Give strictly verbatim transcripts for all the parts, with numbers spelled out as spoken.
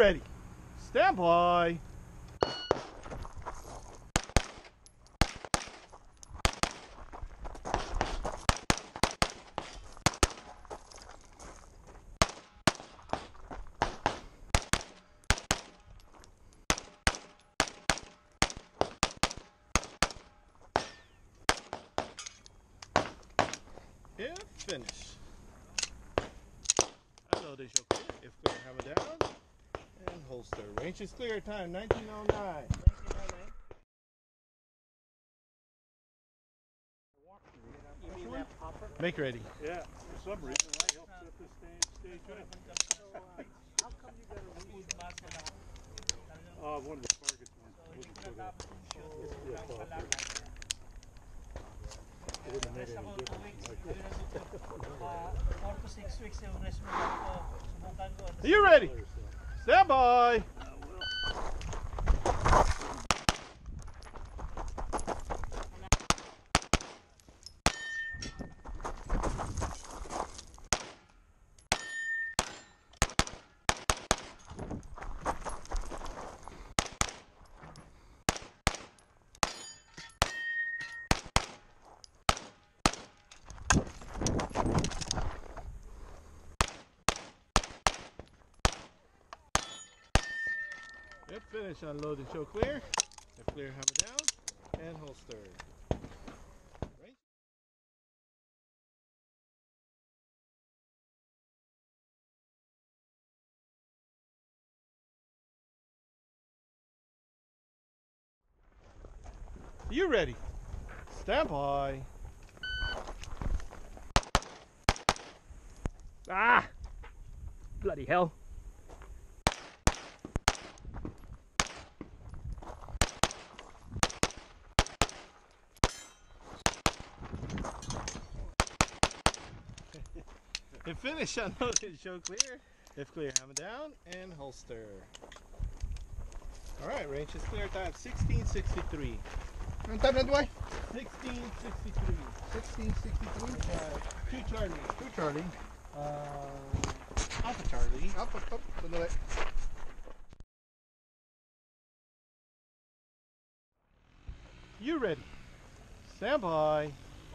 ready? Stand by. If finish. Unload is your clear. If clear, hammer down and holster. Range is clear. Time nineteen oh nine. You mean that popper? Make ready. Yeah, for some reason I helped set this stage, stage up. How come you got a reach? Uh, one of the targets went. Wasn't put up. It's real soft. It wouldn't have made any difference. four to six weeks yung rest mo ko. Subukan ko. Are you ready? Stand by. If finish, unload and show clear. If clear, hammer down and holster. Right? You ready? Stand by. Ah! Bloody hell. If finish, unload and show clear. If clear, hammer down and holster. Alright, range is clear. Time sixteen sixty-three. Anong time na duway? sixteen sixty-three. sixteen sixty-three. Two Charlie. Two Charlie. Uh, Alpha Charlie. Up, up, up. Sandali. You ready? Stand by.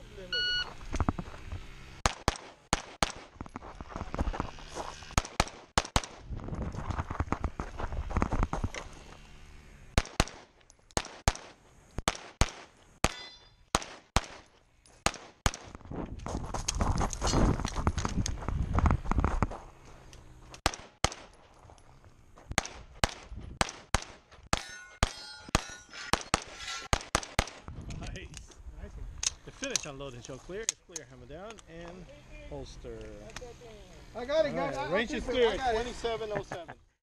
If finish, unload and show clear. If clear, hammer down and holster. I got it, All guys. right, range is clear. twenty-seven oh seven.